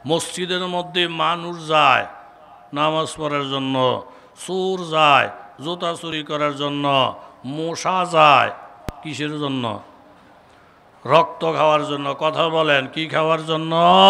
মসজিদের মধ্যে মানুষ যায় নামাজ পড়ার জন্য, চোর যায় জুতা চুরি করার জন্য, মশা যায় কিসের জন্য? রক্ত খাওয়ার জন্য। কথা বলেন, কি খাওয়ার জন্য?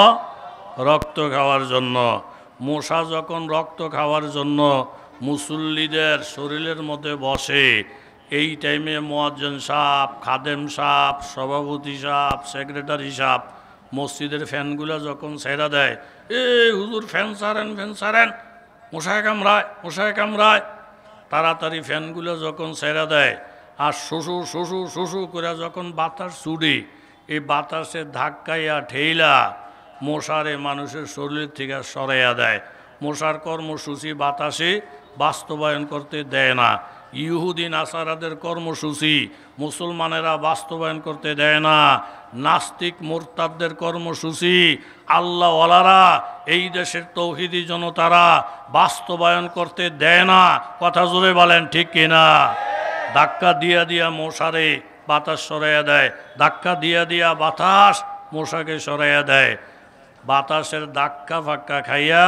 রক্ত খাওয়ার জন্য। মশা যখন রক্ত খাওয়ার জন্য মুসল্লিদের শরীরের মধ্যে বসে, এই টাইমে মুয়াজ্জিন সাহেব, খাদেম সাহেব, সভাপতি সাহেব, সেক্রেটারি সাহেব মসজিদের ফ্যানগুলো যখন ছেড়া দেয়, হুজুর ফ্যান ছাড়েন, ফ্যান ছাড়েন, মশায় কামড়ায়, মশায় কামড়ায়, তাড়াতাড়ি ফ্যানগুলো যখন ছেড়া দেয় আর শুশু শুশু শুশু করে যখন বাতাস ছুটে, এই বাতাসে ধাক্কাইয়া ঠেইলা মশারে মানুষের শরীর থেকে সরাইয়া দেয়। মশার কর্মসূচি বাতাসে বাস্তবায়ন করতে দেয় না। ইহুদি নাসারাদের কর্মসূচি মুসলমানেরা বাস্তবায়ন করতে দেয় না। নাস্তিক মোরতাদদের কর্মসূচি আল্লাহওয়ালারা এই দেশের তৌহিদি জনতারা বাস্তবায়ন করতে দেয় না। কথা জোরে বলেন, ঠিক কিনা? ধাক্কা দিয়া দিয়া মশারে বাতাস সরাইয়া দেয়, ধাক্কা দিয়া দিয়া বাতাস মশাকে সরাইয়া দেয়। বাতাসের ধাক্কা ফাক্কা খাইয়া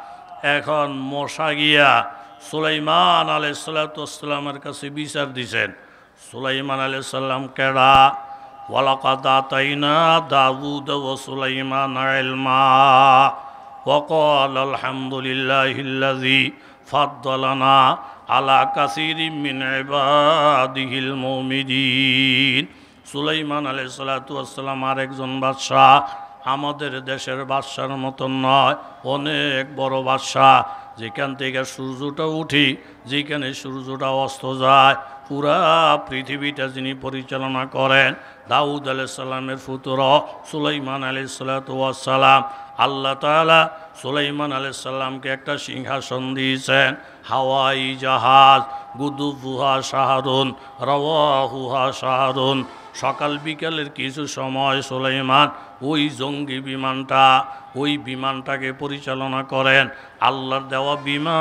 এখন মশা গিয়া সুলাইমান আলাইহিসসালামের কাছে বিচার দিছেন। সুলাইমান আলাইহিসসালাম কেডা? ওয়ালাকাদ আতাইনা দাউদ ওয়া সুলাইমান ইলমা ওয়া ক্বালা আলহামদুলিল্লাহিল্লাযী ফাদ্দালানা আলা কাসীরিম মিন ইবাদিহিল মুমিনিন। সুলাইমান আলাইহিসসালাম আরেকজন বাদশাহ, আমাদের দেশের বাদশার মতন নয়, অনেক বড় বাদশাহ। যেখান থেকে সূর্যটা উঠি, যেখানে সূর্যটা অস্ত যায়, পুরা পৃথিবীটা যিনি পরিচালনা করেন, দাউদ আলাইহিস সালামের পুত্র সুলাইমান আলাইহিস সালাম। আল্লাহ তাআলা সুলাইমান আলাইহিস সালামকে একটা সিংহাসন দিয়েছেন, হাওয়াই জাহাজ, গুদুবুহা শাহরুন রওয়াহুহা শাহরুন। সকাল বিকালের কিছু সময় সুলাইমান ওই জঙ্গি বিমানটা, ওই বিমানটাকে পরিচালনা করেন। আল্লাহর দেওয়া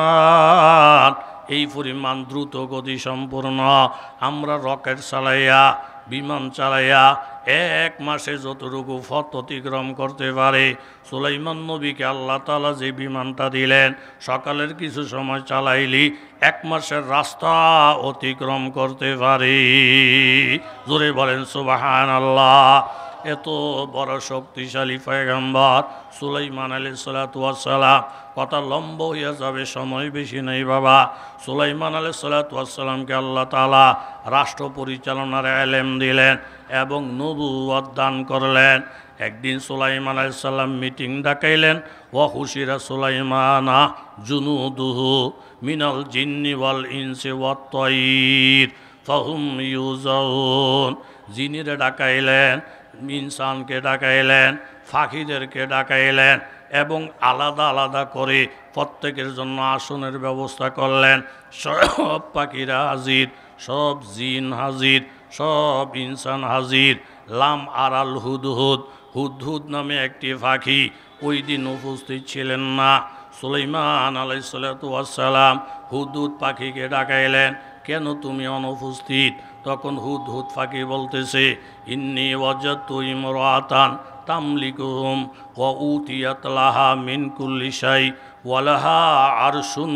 বিমান এই পরিমাণ দ্রুত গতি সম্পূর্ণ। আমরা রকেট চালাইয়া, বিমান চালাইয়া এক মাসে যতটুকু পথ অতিক্রম করতে পারে, সুলাইমান নবীকে আল্লাহ তাআলা যে বিমানটা দিলেন, সকালের কিছু সময় চালাইলি এক মাসের রাস্তা অতিক্রম করতে পারে। জোরে বলেন সুবহানাল্লাহ। এত বড় শক্তিশালী পয়গম্বর সুলাইমান আলাইহিস সালাম। কথা লম্বা হইয়া যাবে, সময় বেশি নেই বাবা। সুলাইমান আলাইহিস সালামকে আল্লাহ তাআলা রাষ্ট্র পরিচালনার ইলম দিলেন এবং নবুয়ত দান করলেন। একদিন সুলাইমান আলাইহিস সালাম মিটিং ডাকাইলেন। ওয়া হুশিরা সুলাইমানা জুনুদুহু মিনাল জিন্নি ওয়াল ইনসি ওয়াত তায়র ফাহুম ইউজাউন। জিনিরে ডাকাইলেন, ইনসানকে ডাকাইলেন, ফাঁকিদেরকে ডাকাইলেন এবং আলাদা আলাদা করে প্রত্যেকের জন্য আসনের ব্যবস্থা করলেন। সব পাখিরা হাজির, সব জিন হাজির, সব ইনসান হাজির। লাম আরাল হুদহুদ, হুদহুদ নামে একটি পাখি ওই দিন উপস্থিত ছিলেন না। সুলাইমান আলাইহিস সালাম হুদহুদ পাখিকে ডাকাইলেন, কেন তুমি অনুপস্থিত? তখন হুদহুদ পাখি বলতেছে, ইন্নী ওয়াজাদতু ইমরাতান তামলিকুহুম ওয়া উতিয়াত লাহা মিন কুল্লি শাই ওয়া লাহা আরশুন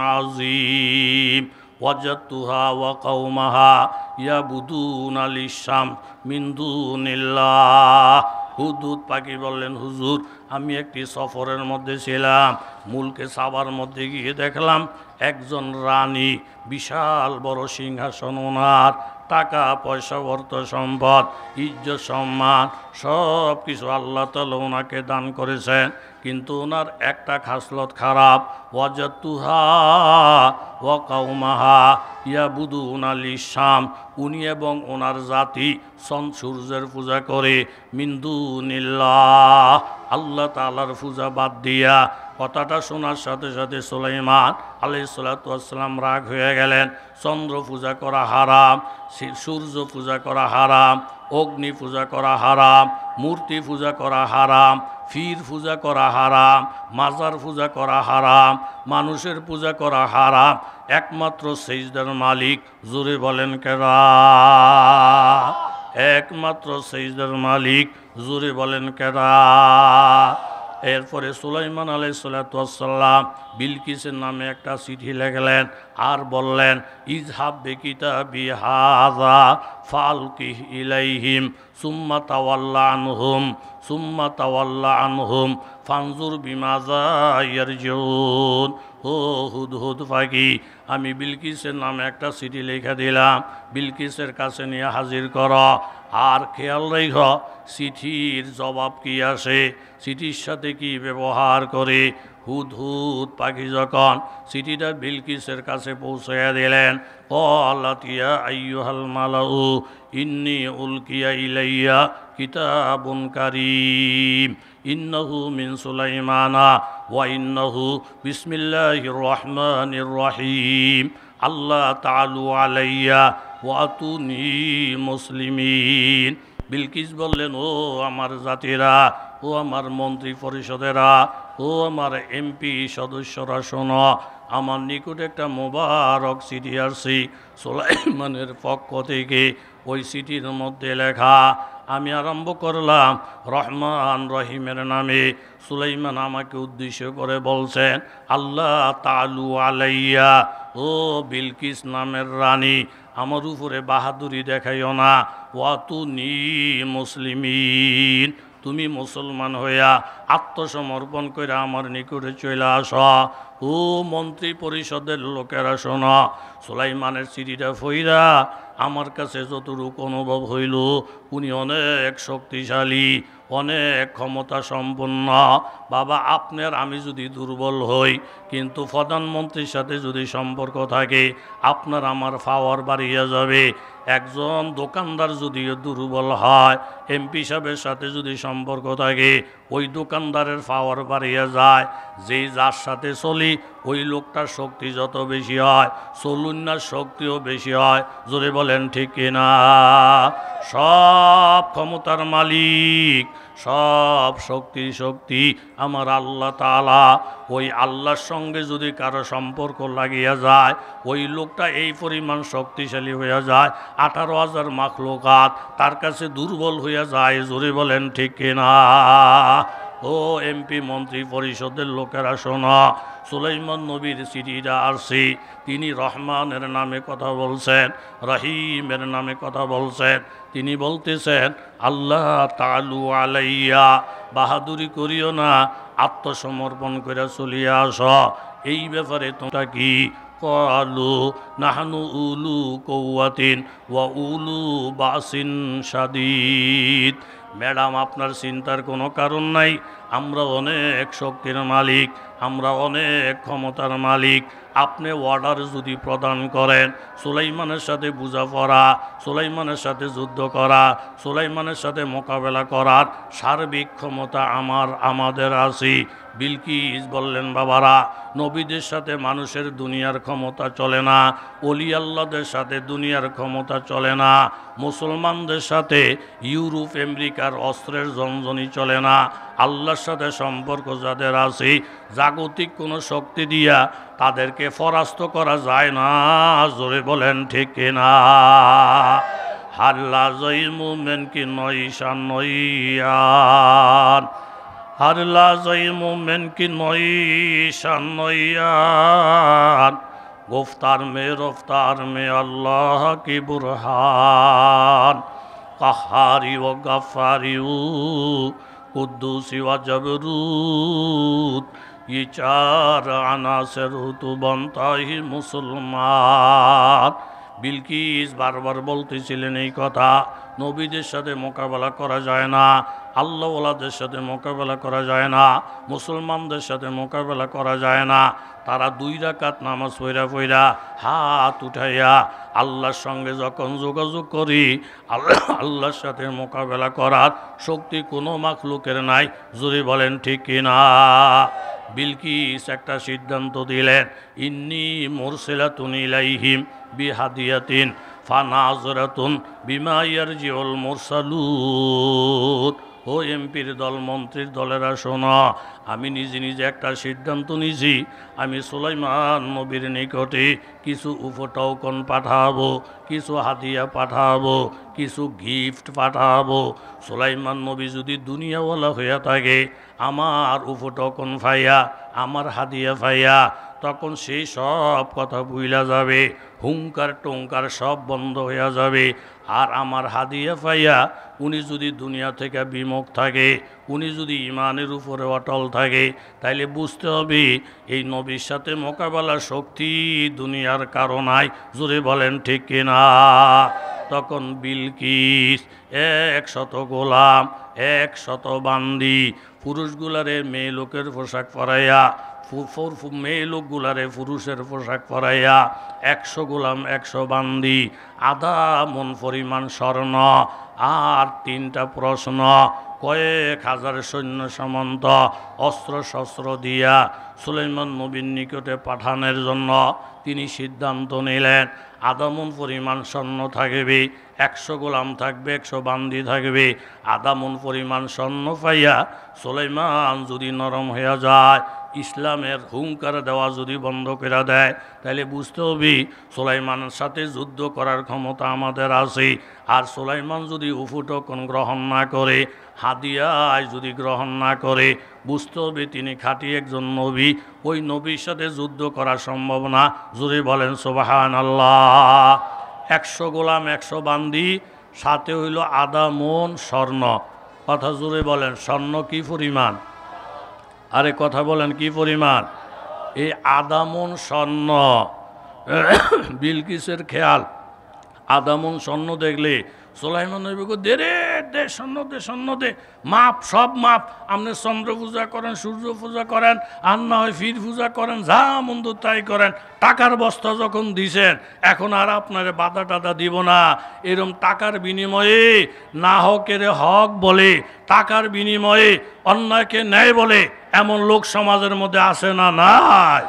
আযীম ওয়াজাদতুহা ওয়া কওমাহা ইয়াবুদুনা লিশ-শামস মিন দুনিল্লাহ। হুদহুদ পাখি বললেন, হুজুর আমি একটি সফরের মধ্যে ছিলাম, মুলকে সাবার মধ্যে গিয়ে দেখলাম একজন রানী, বিশাল বড় সিংহাসন, ওনার টাকা পয়সা অর্থ সম্পদ ইজ্জত সম্মান সব কিছু আল্লাহ তাআলা ওনাকে দান করেছেন, কিন্তু ওনার একটা খাসলত খারাপ। ওয়াজাতুহা ওয়া কওমাহা ইয়াবুদুনা লিশ-শামস, উনি এবং ওনার জাতি সূর্যের পূজা করে, মিন দুনিল্লাহ, আল্লাহ তাআলার পূজা বাদ দিয়া। কথাটা শোনার সাথে সাথে সুলাইমান আলাইহিস সালাম রাগ হয়ে গেলেন। চন্দ্র পূজা করা হারাম, সূর্য পূজা করা হারাম, অগ্নি পূজা করা হারাম, মূর্তি পূজা করা হারাম, পীর পূজা করা হারাম, মাজার পূজা করা হারাম, মানুষের পূজা করা হারাম। একমাত্র সিজদার মালিক, জোরে বলেন কেডা? একমাত্র সিজদার মালিক, জোরে বলেন কেডা? এরপরে সুলাইমান আলাইহিসসালাম বিলকিসের নামে একটা চিঠি লিখলেন আর বললেন ইজহাব বিকিতাবি হাযা ফালকিহ ইলাইহিম সুম্মা তাওয়াল্লা আনহুম ফানজুর বিমাযা ইয়ারজিউন। ও হুদহুদ পাখি, আমি বিলকিসের নামে একটা চিঠি লিখে দিলাম, বিলকিসের কাছে নিয়ে হাজির কর। আর খেয়াল রেখ চিঠির জবাব কি আসে, চিঠির সাথে কি ব্যবহার করে। হুদহুদ পাখি যখন চিঠিটা বিলকিসের কাছে পৌঁছাইয়া দিলেন, ক্বালাত ইয়া আইয়ুহাল মালাউ ইন্নী উলকিয়া ইলাইয়া কিতাবুন কারীম ইন্নাহু মিন সুলাইমানা ওয়া ইন্নাহু বিসমিল্লাহির রহমানির রহিম আল্লাহ তাআলু আলাইয়া ওয়া আতুনি মুসলিমিন। বিলকিস বললেন, ও আমার জাতিরা, ও আমার মন্ত্রী পরিষদেরা, ও আমার এমপি সদস্যরা, শোনো, আমার নিকট একটা মোবারক চিঠি আসছে সুলাইমানের পক্ষ থেকে। ওই চিঠির মধ্যে লেখা, আমি আরম্ভ করলাম রহমান রহিমের নামে। সুলাইমান আমাকে উদ্দেশ্য করে বলছেন, আল্লাহ তাআলু আলাইয়া, ও বিলকিস নামের রানী, আমার উপরে বাহাদুরি দেখাইও না। ওয়াতুনি মুসলিমিন, তুমি মুসলমান হইয়া আত্মসমর্পণ করে আমার নিকটে চলে আস। ও মন্ত্রী পরিষদের লোকেরা শোনো, সুলাইমানের চিঠিটা ফইরা আমার কাছে যতটুকু অনুভব হইল, উনি অনেক শক্তিশালী, অনেক ক্ষমতা সম্পন্ন। বাবা, আপনার আমি যদি দুর্বল হই, কিন্তু প্রধানমন্ত্রীর সাথে যদি সম্পর্ক থাকে, আপনার আমার পাওয়ার বাড়িয়ে যাবে। একজন দোকানদার যদি দুর্বল হয়, এমপি সাহেবের সাথে যদি সম্পর্ক থাকে, ওই দোকানদারের পাওয়ার বাড়িয়ে যায়। যেই যার সাথে চলি, ওই লোকটার শক্তি যত বেশি হয়, চলুন্নার শক্তিও বেশি হয়। জোরে বলেন ঠিক কিনা? সব ক্ষমতার মালিক, সব শক্তি আমার আল্লাহ তাআলা। ওই আল্লাহর সঙ্গে যদি কারো সম্পর্ক লাগিয়া যায়, ওই লোকটা এই পরিমাণ শক্তিশালী হইয়া যায়, 18,000 মাখলুকাত তার কাছে দুর্বল হইয়া যায়। জোরে বলেন ঠিক কিনা? ও এমপি মন্ত্রী পরিষদের লোকেরা শোনো, সুলাইমান নবীর চিঠিটা আসছে, তিনি রহমানের নামে কথা বলছেন, রহিমের নামে কথা বলছেন। তিনি বলতেছেন, আল্লাহ তাআলু আলাইয়া, বাহাদুরি করিও না, আত্মসমর্পণ করে চলিয়া আস। এই ব্যাপারে তোমরা কি? ক্বালু নাহনু উলু কুওয়াতিন ওয়া উলু বাসিন শাদীদ। ম্যাডাম, আপনার চিন্তার কোনো কারণ নাই, আমরা অনেক শক্তির মালিক, আমরা অনেক ক্ষমতার মালিক। আপনি অর্ডার যদি প্রদান করেন, সুলাইমানের সাথে বোঝাপড়া, সুলাইমানের সাথে যুদ্ধ করা, সুলাইমানের সাথে মোকাবেলা করার সার্বিক ক্ষমতা আমাদের আছে। বিলকিস বললেন, বাবারা, নবীদের সাথে মানুষের দুনিয়ার ক্ষমতা চলে না, ওলি আল্লাহদের সাথে দুনিয়ার ক্ষমতা চলে না, মুসলমানদের সাথে ইউরোপ আমেরিকার অস্ত্রের জনজনি চলে না। আল্লাহর সাথে সম্পর্ক যাদের আছে, জাগতিক কোনো শক্তি দিয়া তাদেরকে পরাস্ত করা যায় না। জোরে বলেন ঠিক কিনা? হাল্লা জয় মুমেন কি নয়শান নইয়ান, হাল্লা জয় মুমেন কি নয়শান নইয়ান, গুফতার মে রফতার মে আল্লাহ কি বুরহান, কাহারি ও গাফারি ও কুদ্দুসি ও জবরুত, ये 4 আনাসের তো बनता ही মুসলমান। বিলকিস বারবার বলতেছিলেন এই কথা, নবীদের সাথে মোকাবেলা করা যায় না, আল্লাহওয়ালাদের সাথে মোকাবেলা করা যায় না, মুসলমানদের সাথে মোকাবেলা করা যায় না। তারা 2 রাকাত নামাজ পইরা হাত উঠাইয়া আল্লাহর সঙ্গে যখন যোগাযোগ করি, আল্লাহর সাথে মোকাবেলা করার শক্তি কোনো মাখলুকের নাই। জোরে বলেন ঠিক কিনা? বিলকিস একটা সিদ্ধান্ত দিলেন, ইন্নী মুরসিলাতুন ইলাইহিম বিহাদিয়াতিন ফানাজরাতুন বিমা ইয়ারজিউল মুরসালুন ও এমপির দল মন্ত্রীর দলেরা শোনো, আমি নিজে নিজে একটা সিদ্ধান্ত নিয়েছি, আমি সুলাইমান নবীর নিকটে কিছু উপটৌকন পাঠাবো, কিছু হাদিয়া পাঠাবো, কিছু গিফট পাঠাবো। সুলাইমান নবী যদি দুনিয়াওয়ালা হইয়া থাকে, আমার উপটৌকন ফাইয়া, আমার হাদিয়া ফাইয়া, তখন সেই সব কথা ভুইলা যাবে, হুঙ্কার টঙ্কার সব বন্ধ হইয়া যাবে। আর আমার হাদিয়া পাইয়া উনি যদি দুনিয়া থেকে বিমুখ থাকে, উনি যদি ইমানের উপরে অটল থাকে, তাইলে বুঝতে হবে এই নবীর সাথে মোকাবেলার শক্তি দুনিয়ার কারণাই। জোরে বলেন ঠিক কিনা? তখন বিলকিস 100 গোলাম, 100 বান্দি, পুরুষগুলারে মেয়ে লোকের পোশাক পরাইয়া, মেয়ে লোকগুলারে পুরুষের পোশাক পরাইয়া, 100 গোলাম 100 বান্দি, আধা মন পরিমাণ স্বর্ণ, আর 3টা প্রশ্ন, কয়েক হাজার সৈন্য সামন্ত অস্ত্র শস্ত্র দিয়া সুলাইমান নবীর নিকটে পাঠানোর জন্য তিনি সিদ্ধান্ত নিলেন। আধা মন পরিমাণ স্বর্ণ থাকবে, 100 গোলাম থাকবে, 100 বান্দি থাকবে। আধা মন পরিমাণ স্বর্ণ পাইয়া সুলাইমান যদি নরম হয়ে যায়, ইসলামের হুঙ্কার দেওয়া যদি বন্ধ করে দেয়, তাহলে বুঝতে হবে সুলাইমানের সাথে যুদ্ধ করার ক্ষমতা আমাদের আছে। আর সুলাইমান যদি উপটকন গ্রহণ না করে, হাদিয়ায় যদি গ্রহণ না করে, বুঝতে হবে তিনি খাঁটি একজন নবী। ওই নবীর সাথে যুদ্ধ করা সম্ভব না। জোরে বলেন সুবহানাল্লাহ। 100 গোলাম 100 বান্দি, সাথে হইল আধা মন স্বর্ণ। কথা জোরে বলেন, স্বর্ণ কি পরিমাণ? আরে কথা বলেন, কি পরিমাণ? এই আধা মন স্বর্ণ। বিলকিসের খেয়াল, আধা মন স্বর্ণ দেখলে সুলাইমান নবী কো, দে রে, দে স্বর্ণ, দে স্বর্ণ, দে, মাপ, সব মাপ। আপনি চন্দ্র পূজা করেন, সূর্য পূজা করেন, আর না হয় ফির পূজা করেন, যা মন্দ তাই করেন। টাকার বস্তা যখন দিছেন, এখন আর আপনার বাধা টাদা দিব না। এরম টাকার বিনিময়ে না হকের হক বলে, টাকার বিনিময়ে অন্যায়কে ন্যায় বলে, এমন লোক সমাজের মধ্যে আছে না? নাই।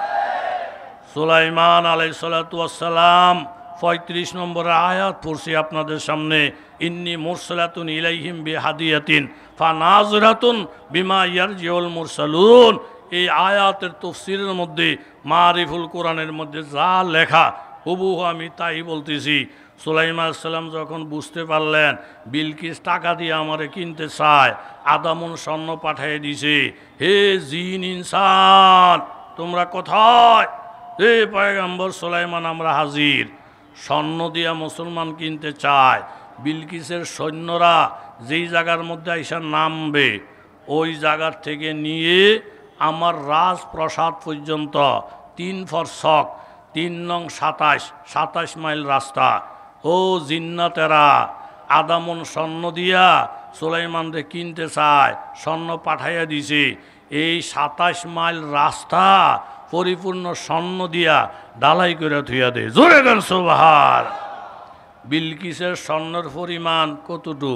সুলাইমান আলাইহিস সালাতু ওয়াস সালাম 35 নম্বরের আয়াত পড়ছি আপনাদের সামনে। ইন্নী মুরসালাতুন ইলাইহিম বিহাদিয়াতিন ফানাযিরাতুন বিমা ইয়ারজিউল মুরসালুন। এই আয়াতের তাফসীরের মধ্যে, মারিফুল কোরআনের মধ্যে যা লেখা, হুবহু আমি তাই বলতেছি। সুলাইমান আলাইহিস সালাম যখন বুঝতে পারলেন বিলকিস টাকা দিয়ে আমারে কিনতে চায়, আধা মণ স্বর্ণ পাঠিয়ে দিছে। হে জিন ইনসান, তোমরা কোথায়? হে পয়গম্বর সুলাইমান, আমরা হাজির। স্বর্ণ দিয়া মুসলমান কিনতে চায়। বিলকিসের সৈন্যরা যেই জায়গার মধ্যে আইসা নামবে, ওই জায়গার থেকে নিয়ে আমার রাজপ্রাসাদ পর্যন্ত 3 ফরসক, 3 নং 27 মাইল রাস্তা। ও জিন্নাতেরা, আধা মণ স্বর্ণ দিয়া সুলাইমানরে কিনতে চায়, স্বর্ণ পাঠাইয়া দিছে। এই 27 মাইল রাস্তা পরিপূর্ণ স্বর্ণ দিয়া ডালাই করে থুইয়া দে। জোরে দেন সুবহান। বিলকিসের স্বর্ণের পরিমাণ কতটুক?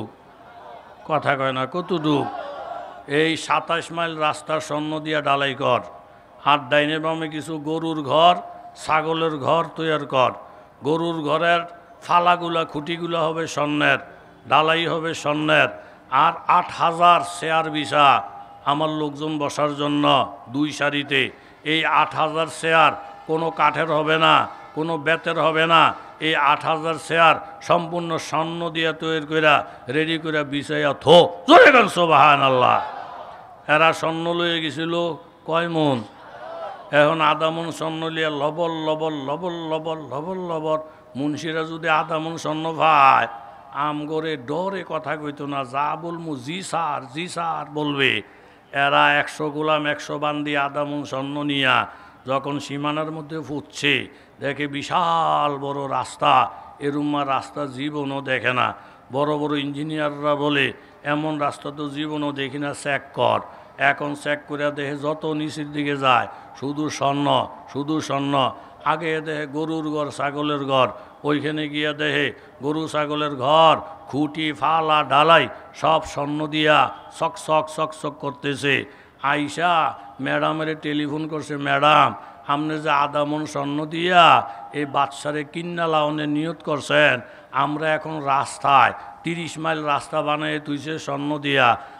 কথা কয় না, কতটুক? এই 27 মাইল রাস্তা স্বর্ণ দিয়া ডালাই কর। আর ডাইনে বামে কিছু গরুর ঘর, ছাগলের ঘর তৈয়ার কর। গরুর ঘরের ফালাগুলা, খুঁটিগুলা হবে স্বর্ণের, ডালাই হবে স্বর্ণের। আর 8000 চেয়ার বিছা আমার লোকজন বসার জন্য 2 সারিতে। এই 8000 চেয়ার কোনো কাঠের হবে না, কোনো বেতের হবে না। এই 8000 চেয়ার সম্পূর্ণ স্বর্ণ দিয়ে তৈরি করে রেডি করে বিছাইয়া থো। জোরে গান সুবহানাল্লাহ। এরা স্বর্ণ লয়ে গেছিল কয় মন? এখন আধা মণ স্বর্ণ লিয়া লবল লবল লবল লবল লবল লবল। মুন্সিরা যদি আধা মণ স্বর্ণ পায়, আম করে ডরে কথা কইতো না, যা বলমু জি স্যার বলবে। এরা 100 গোলাম 100 বান্দি আধা মণ স্বর্ণ নিয়া যখন সীমানার মধ্যে ফুটছে, দেখে বিশাল বড় রাস্তা। এরুম্মা রাস্তা জীবনও দেখে না। বড় বড় ইঞ্জিনিয়াররা বলে, এমন রাস্তা তো জীবনও দেখি না, চেক কর। এখন চেক করে দেখে যত নিচের দিকে যায় শুধু স্বর্ণ, শুধু স্বর্ণ। আগে দেখে গরুর ঘর, ছাগলের ঘর, ওইখানে গিয়া দেখে গরু ছাগলের ঘর, খুঁটি ফালা ডালাই সব স্বর্ণ দিয়া চকচক করতেছে। আইসা ম্যাডামের টেলিফোন করছে, ম্যাডাম আপনি যে আধা মণ স্বর্ণ দিয়া এই বাচ্চারে কিন্না লাউনের নিয়ত করছেন, আমরা এখন রাস্তায় 30 মাইল রাস্তা বানিয়ে তুইছে স্বর্ণ দিয়া,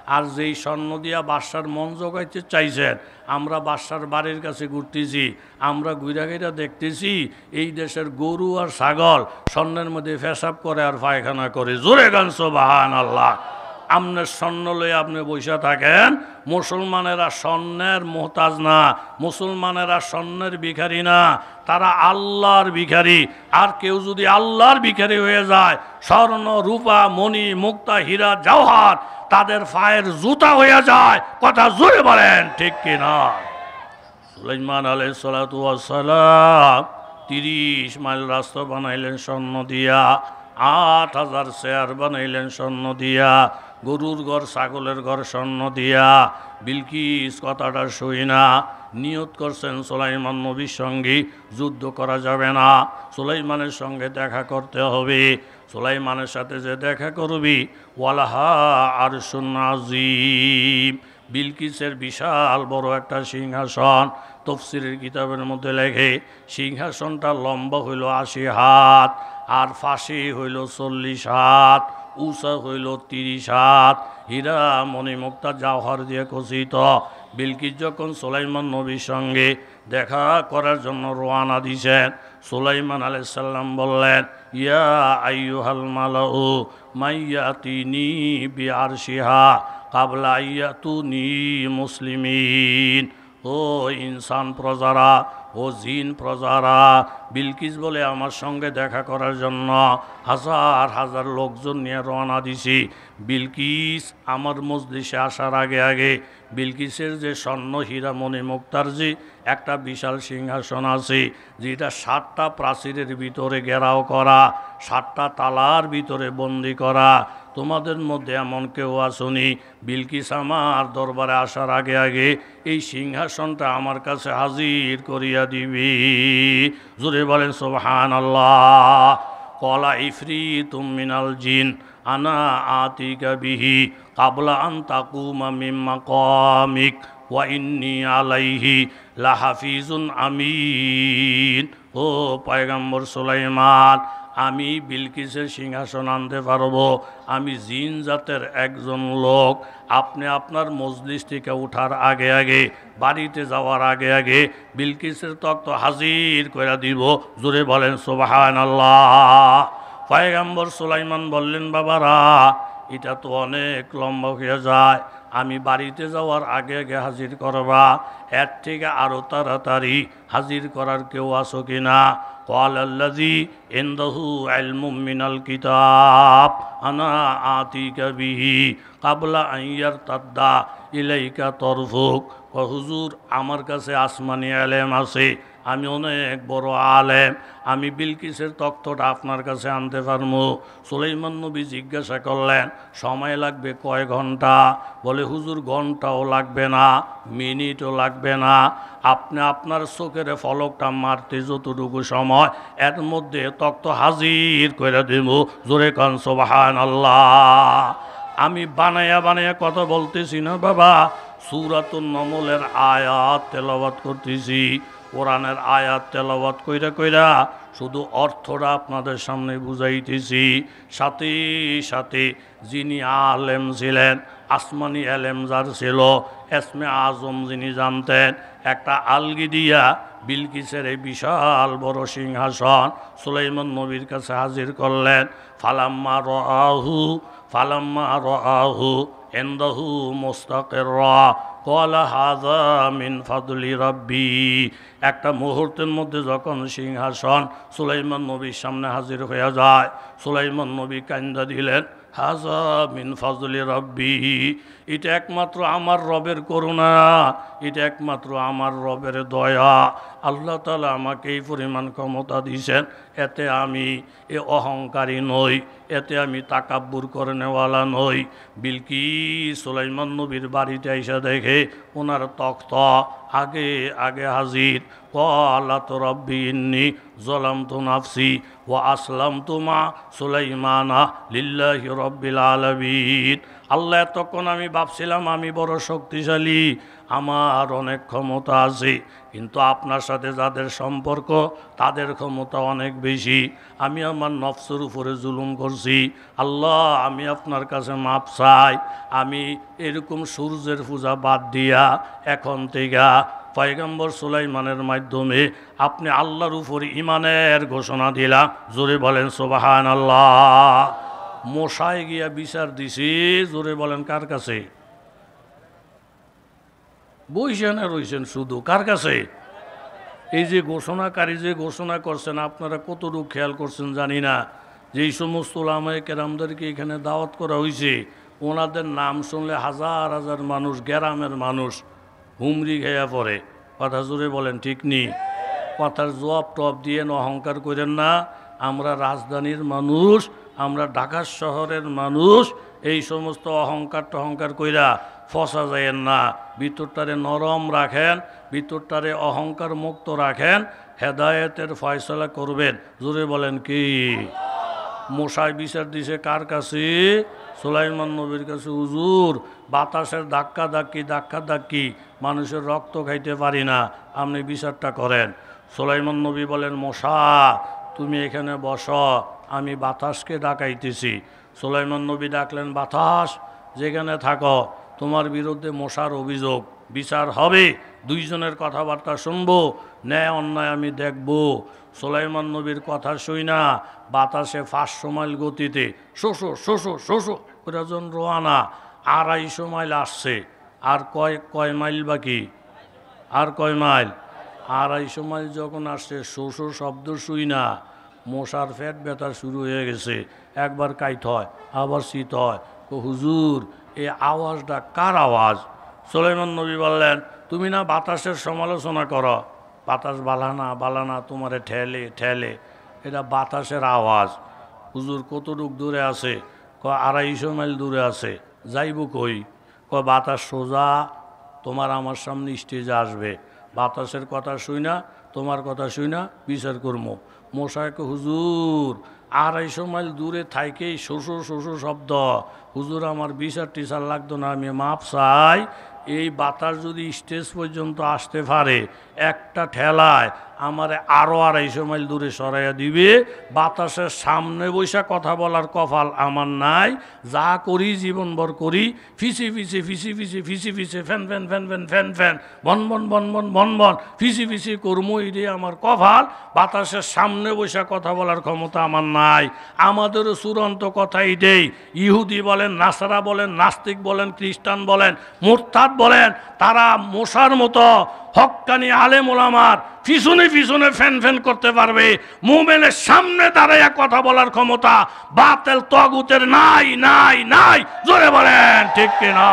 আর যেই স্বর্ণ দিয়া বাদশার মন জোগাইতে চাইছেন, আমরা বাদশার বাড়ির কাছে ঘুরতেছি, আমরা ঘুরা ঘুরা দেখতেছি এই দেশের গরু আর ছাগল স্বর্ণের মধ্যে পেশাব করে আর পায়খানা করে। জোরে গান সুবহানাল্লাহ। আপনার স্বর্ণ লয়ে আপনি বসে থাকেন। মুসলমানেরা স্বর্ণের মোহতাজ না, মুসলমানেরা স্বর্ণের ভিখারি না, তারা আল্লাহর ভিখারি। আর কেউ যদি আল্লাহর ভিখারি হয়ে যায়, স্বর্ণ রূপা মণি মুক্তা হীরা জওহর তাদের পায়ের জুতা হয়ে যায়। কথা জোরে বলেন ঠিক কিনা? সুলাইমান আলাইহিস সালাতু ওয়াস সালাম 30 মাইল রাস্তা বানাইলেন স্বর্ণ দিয়া, 8000 চেয়ার বানাইলেন স্বর্ণ দিয়া, গরুর ঘর ছাগলের ঘর স্বর্ণ দিয়া। বিলকিস কথাটা শুই না, নিয়ত করছেন সুলাইমান নবীর সঙ্গে যুদ্ধ করা যাবে না, সুলাইমানের সঙ্গে দেখা করতে হবে। সুলাইমানের সাথে যে দেখা করবি, ওয়ালাহা আরশুন আযীম, বিলকিসের বিশাল বড় একটা সিংহাসন। তফসিরের কিতাবের মধ্যে লেখে সিংহাসনটা লম্বা হইল 80 হাত, আর ফাঁসি হইল 40 হাত, উঁচা হইল 30 হাত, হীরা মণিমুক্তা জওহর দিয়ে খচিত। বিলকিস যখন সুলাইমান নবীর সঙ্গে দেখা করার জন্য রওনা দিছেন, সুলাইমান আলাইহিস সালাম বললেন, ইয়া আইয়ুহাল মালাউ মাইয়াতিনি বিআরশিহা কাবলা আইয়াতুনি মুসলিমিন। ও ইনসান প্রজারা, ও জিন প্রজারা, বিলকিস বলে আমার সঙ্গে দেখা করার জন্য হাজার হাজার লোকজন নিয়ে রওনা দিছি। বিলকিস আমার মজলিসে আসার আগে আগে বিলকিসের যে স্বর্ণ হীরা মণিমুক্তার যে একটা বিশাল সিংহাসন আছে, যেটা 7টা প্রাচীরের ভিতরে ঘেরাও করা, 7টা তালার ভিতরে বন্দি করা, তোমাদের মধ্যে এমন কেউ আসুনি বিলকিস আমার দরবারে আসার আগে আগে এই সিংহাসনটা আমার কাছে হাজির করিয়া দিবি। জোরে বলেন সুবহানাল্লাহ। কলা ইফরিতুম মিনাল জিন আনা আতিকা বিহি কাবলা আন তাকুমা মিন মাকামিক ওয়া ইন্নী আলাইহি লাহাফিজুন আমিন। ও পয়গম্বর সুলাইমান, আমি বিলকিসের সিংহাসন আনতে পারবো। আমি জিন জাতের একজন লোক, আপনি আপনার মজলিস থেকে উঠার আগে আগে, বাড়িতে যাওয়ার আগে আগে বিলকিসের তখ্ত হাজির করে দিব। জোরে বলেন সুবহানাল্লাহ। পয়গম্বর সুলাইমান বললেন, বাবারা এটা তো অনেক লম্বা হয়ে যায়, আমি বাড়িতে যাওয়ার আগে আগে হাজির করবা, এর থেকে আরও তাড়াতাড়ি হাজির করার কেউ আসো কিনা? قال الذي عنده علم من الكتاب أنا آتيك به قبل أن يرتد إليك طرفك। হুজুর আমার কাছে আসমানি আলেম আছে, আমি অনেক বড় আলেম, আমি বিলকিসের তখ্তটা আপনার কাছে আনতে পারবো। সুলাইমান নবী জিজ্ঞাসা করলেন, সময় লাগবে কয় ঘন্টা? বলে, হুজুর ঘন্টাও লাগবে না, মিনিটও লাগবে না, আপনি আপনার চোখের ফলকটা মারতে যতটুকু সময়, এর মধ্যে তখ্ত হাজির করে দেব। জোরে কান সুবহানাল্লাহ। আমি বানায়া বানায়া কথা বলতেছি না বাবা, সূরাতুন নমলের আয়াত তেলাওয়াত করতেছি, কোরআনের আয়াত তেলাওয়াত কইরা কইরা শুধু অর্থটা আপনাদের সামনে বুঝাইতেছি। সাথে সাথে যিনি আলেম ছিলেন, আসমানি আলেম যার ছিল, এসমে আজম যিনি জানতেন, একটা আলগি দিয়া বিলকিসের এই বিশাল বড় সিংহাসন সুলাইমান নবীর কাছে হাজির করলেন। ফালাম্মা রাআহু ইনদাহু মুস্তাকিররা ক্বালা হাযা মিন ফাদলি রাব্বি। একটা মুহূর্তের মধ্যে যখন সিংহাসন সুলাইমান নবীর সামনে হাজির হয়ে যায়, সুলাইমান নবী কান্দা দিলেন, হাযা মিন ফাজলি রাব্বি, এটা একমাত্র আমার রবের করুণা, এটা একমাত্র আমার রবের দয়া। আল্লাহ তাআলা আমাকে এই পরিমাণ ক্ষমতা দিয়েছেন, এতে আমি অহংকারী নই, এতে আমি তাকাব্বুর করে নেওয়ালা নই। বিলকিস সুলাইমান নবীর বাড়িতে এসে দেখে ওনার তখ্ত আগে আগে হাজির। ক্বালাত রাব্বি ইন্নী যালামতু নাফসি ওয়া আসলামতু মা সুলাইমানা লিল্লাহি রাব্বিল আলামিন। আল্লাহ এতক্ষণ আমি ভাবছিলাম আমি বড় শক্তিশালী, আমার অনেক ক্ষমতা আছে, কিন্তু আপনার সাথে যাদের সম্পর্ক তাদের ক্ষমতা অনেক বেশি। আমি আমার নফসের উপরে জুলুম করছি। আল্লাহ, আমি আপনার কাছে মাপ চাই। আমি এরকম সূর্যের পূজা বাদ দিয়া এখন থেকে পয়গম্বর সুলাইমানের মাধ্যমে আপনি আল্লাহর উপর ঈমানের ঘোষণা দিলা। জোরে বলেন সুবহানাল্লাহ। মশায় গিয়া বিচার দিছি। জোরে বলেন কার কাছে? বইছেন আর রইছেন শুধু কার কাছে? এই যে ঘোষণাকারী যে ঘোষণা করছেন, আপনারা কতটুকু খেয়াল করছেন জানি না, যেই সমস্ত ওলামায়ে কেরামদেরকে এখানে দাওয়াত করা হয়েছে, ওনাদের নাম শুনলে হাজার হাজার মানুষ, গ্রামের মানুষ হুমরি খেয়া পড়ে। কথা জোরে বলেন ঠিক নি? কথার জবাব টপ দিয়ে অহংকার করেন না। আমরা রাজধানীর মানুষ, আমরা ঢাকা শহরের মানুষ। এই সমস্ত অহংকার টহংকার কইরা ফসা যায়েন না। ভিতরটারে নরম রাখেন, ভিতরটারে অহংকার মুক্ত রাখেন, হেদায়েতের ফয়সালা করবেন। জোরে বলেন কি? মশায় বিচার দিছে কার কাছে? সুলাইমান নবীর কাছে। হুজুর, বাতাসের ধাক্কা ধাক্কি মানুষের রক্ত খাইতে পারি না, আপনি বিচারটা করেন। সুলাইমান নবী বলেন, মশা তুমি এখানে বসো, আমি বাতাসকে ডাকাইতেছি। সুলাইমান নবী ডাকলেন, বাতাস যেখানে থাকো, তোমার বিরুদ্ধে মশার অভিযোগ, বিচার হবে, দুইজনের কথাবার্তা শুনবো, ন্যায় অন্যায় আমি দেখব। সুলাইমান নবীর কথা শুই না বাতাসে 500 মাইল গতিতে শোষো শোষো শোষো ওরাজন রোয়ানা 250 মাইল আসছে। আর কয় মাইল বাকি? আর কয় মাইল? 250 মাইল যখন আসছে, শোষো শব্দ শুই না, মশার পেট ব্যথা শুরু হয়ে গেছে। একবার কাইত হয়, আবার শীত হয়। হুজুর, এই আওয়াজটা কার আওয়াজ? সুলাইমান নবী বললেন, তুমি না বাতাসের সমালোচনা করো, বাতাস বালানা তোমারে ঠেলে ঠেলে, এটা বাতাসের আওয়াজ। হুজুর কতটুক দূরে আছে? 250 মাইল দূরে আছে। যাইব কই? বাতাস সোজা তোমার আমার সামনে স্টেজে আসবে, বাতাসের কথা শুই না, তোমার কথা শুই না, বিচার করবো। মশাইকে, হুজুর 250 মাইল দূরে থাইকেই শ্বশুর শ্বশুর শব্দ, হুজুর আমার বিচার টিচার লাগতো না, আমি মাপ চাই। এই বাতাস যদি স্টেজ পর্যন্ত আসতে পারে, একটা ঠেলায় আমারে আরও 250 মাইল দূরে সরাইয়া দিবে। বাতাসের সামনে বৈশা কথা বলার কপাল আমার নাই। যা করি জীবনভর করি, ফিসি ফিসি ফিসি ফিসি ফিসি ফিসি fan fan fan fan fan fan বন বন বন বন বন বন ফিসি ফিসি কর্ম, এটি আমার কপাল। বাতাসের সামনে বৈশা কথা বলার ক্ষমতা আমার নাই। আমাদেরও চূড়ান্ত কথা এটাই। ইহুদি বলেন, নাসারা বলেন, নাস্তিক বলেন, খ্রিস্টান বলেন, মুরতাদ বলেন, তারা মশার মতো হক্কানি আলেম ওলামার পিছনে পিছনে ফ্যান ফ্যান করতে পারবে, মুমিনের সামনে দাঁড়াইয়া কথা বলার ক্ষমতা বাতিল তাগুতের নাই নাই নাই। জোরে বলেন ঠিক কিনা?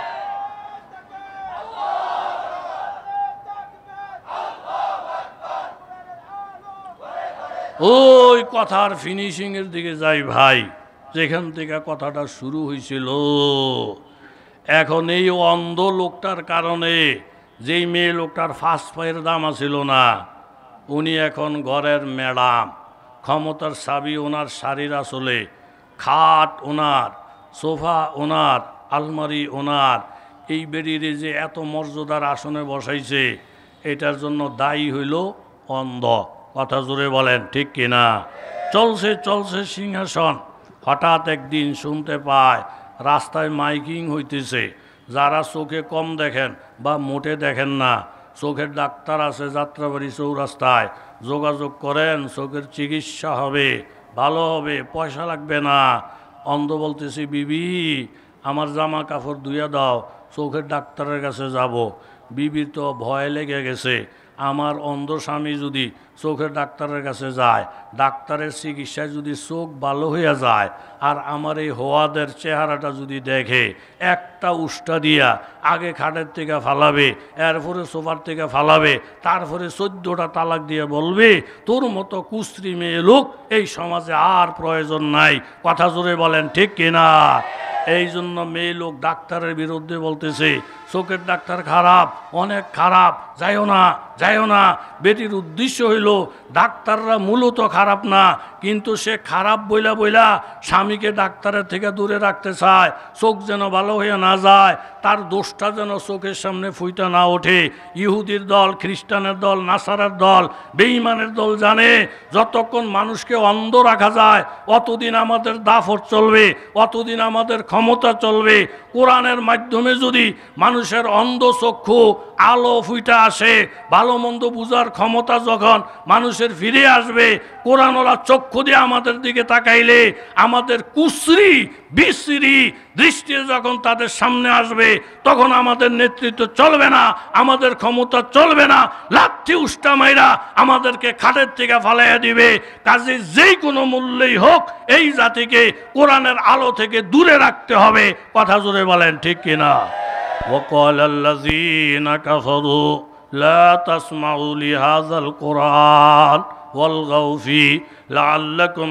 ওই কথার ফিনিশিং এর দিকে যাই ভাই, যেখান থেকে কথাটা শুরু হয়েছিল। এখন এই অন্ধ লোকটার কারণে, যেই মেয়ে লোকটার ফার্স্ট পায়ের দাম ছিল না, উনি এখন ঘরের ম্যাডাম, ক্ষমতার চাবি ওনার শাড়ির আসলে, খাট ওনার, সোফা ওনার, আলমারি ওনার। এই বেরিয়ে যে এত মর্যাদার আসনে বসাইছে, এটার জন্য দায়ী হইল অন্ধ। কথা জোরে বলেন ঠিক কিনা? চলছে চলছে সিংহাসন। হঠাৎ একদিন শুনতে পায় রাস্তায় মাইকিং হইতেছে। যারা চোখে কম দেখেন বা মোটে দেখেন না, চোখের ডাক্তার আছে যাত্রাবাড়ি চৌরাস্তায়, যোগাযোগ করেন, চোখের চিকিৎসা হবে, ভালো হবে, পয়সা লাগবে না। অন্ধ বলতেছি, বিবি আমার জামা কাপড় ধুইয়া দাও, চোখের ডাক্তারের কাছে যাব। বিবির তো ভয় লেগে গেছে, আমার অন্ধ স্বামী যদি চোখের ডাক্তারের কাছে যায়, ডাক্তারের চিকিৎসায় যদি চোখ ভালো হইয়া যায়, আর আমার এই হোয়াদের চেহারাটা যদি দেখে, একটা উষ্টা দিয়া আগে খাটের থেকে ফালাবে, এরপরে সোফার থেকে ফালাবে, তারপরে 14টা তালাক দিয়ে বলবে, তোর মতো কুস্ত্রী মেয়ে লোক এই সমাজে আর প্রয়োজন নাই। কথা জোরে বলেন ঠিক কিনা? এই জন্য মেয়ে লোক ডাক্তারের বিরুদ্ধে বলতেছে, চোখের ডাক্তার খারাপ, অনেক খারাপ, যাইও না, যাইও না। বেটির উদ্দেশ্য হইল ডাক্তাররা মূলত খারাপ না, কিন্তু সে খারাপ বইলা বইলা স্বামীকে ডাক্তারের থেকে দূরে রাখতে চায়, চোখ যেন ভালো হয়ে না যায়, তার দোষটা যেন চোখের সামনে ফুইটা না ওঠে। ইহুদির দল, খ্রিস্টানের দল, নাসারার দল, বেঈমানের দল জানে যতক্ষণ মানুষকে অন্ধ রাখা যায় অতদিন আমাদের দাফট চলবে, অতদিন আমাদের ক্ষমতা চলবে। কোরআনের মাধ্যমে যদি মানুষের অন্ধ চক্ষু আলো ফুইটা আসে, ভালো মন্দ বুঝার ক্ষমতা যখন মানুষের ফিরে আসবে, কোরআনওয়ালা চক্ষু দিয়ে আমাদের দিকে তাকাইলে আমাদের কুশ্রী বিশ্রী দৃষ্টি যখন তাদের সামনে আসবে, তখন আমাদের নেতৃত্ব চলবে না, আমাদের ক্ষমতা চলবে না, লাঠি উষ্টা মাইরা আমাদেরকে খাটের থেকে ফালাইয়া দিবে। কাজে যেই কোনো মূল্যেই হোক এই জাতিকে কোরআনের আলো থেকে দূরে রাখতে হবে। কথা জোরে বলেন, ঠিক কিনা? وقال الذين كفروا لا تسمعوا لهذا القرآن والغوا فيه لعلكم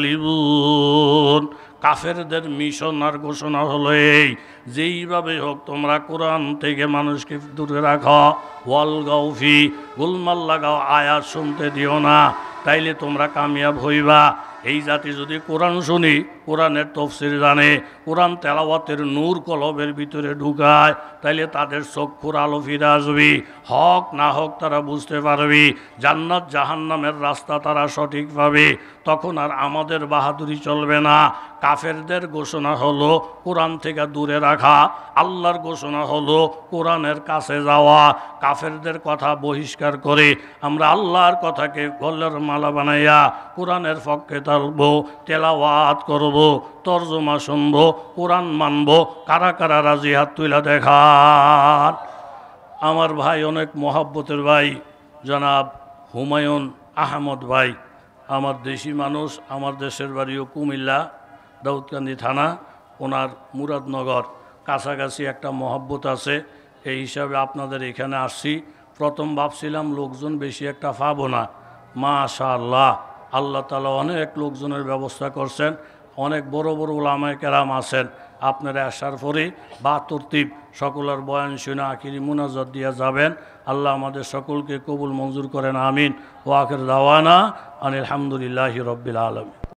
تغلبون। কাফেরদের মিশন আর ঘোষণা হলো এই, যেইভাবে হোক তোমরা কোরআন থেকে মানুষকে দূরে রাখো, ওয়াল গাউফি, গোলমাল লাগাও, আয়াত শুনতে দিও না, তাইলে তোমরা কামিয়াব হইবা। এই জাতি যদি কোরআন শুনি, কোরআনের তফসির জানে, কোরআন তেলাওয়াতের নূর কলবের ভিতরে ঢুকায়, তাইলে তাদের চক্ষুর আলো ফিরে আসবে, হক না হক তারা বুঝতে পারবে, জান্নাত জাহান্নামের রাস্তা তারা সঠিক পাবে। তখন আর আমাদের বাহাদুরি চলবে না। কাফেরদের ঘোষণা হলো কোরআন থেকে দূরে রাখা, আল্লাহর ঘোষণা হলো কোরআনের কাছে যাওয়া। কাফেরদের কথা বহিষ্কার করে আমরা আল্লাহর কথাকে গলার মালা বানাইয়া কোরআনের পক্ষে থাকবো, তেলাওয়াত করব, তর্জমা শুনব, কোরআন মানব। কারা কারা রাজি হাত তুইলা দেখান। আমার ভাই, অনেক মহাব্বতের ভাই, জনাব হুমায়ুন আহমদ ভাই, আমার দেশি মানুষ, আমার দেশের বাড়িও কুমিল্লা, দাউদকান্দি থানা, ওনার মুরাদনগর, কাছাকাছি একটা মহব্বত আছে। এই হিসাবে আপনাদের এখানে আসছি। প্রথম ভাবছিলাম লোকজন বেশি একটা পাবো না, মাশাআল্লাহ, আল্লাহ তাআলা অনেক লোকজনের ব্যবস্থা করছেন, অনেক বড় বড় উলামায়ে কেরাম আছেন। আপনারা আসার পরে বা তরতিব সকলের বয়ান শুনে আখিরি মুনাজাত দিয়া যাবেন। আল্লাহ আমাদের সকলকে কবুল মঞ্জুর করেন, আমিন। ওয়া আখির দাওয়ানা আনিল হামদুলিল্লাহি রাব্বিল আলামিন।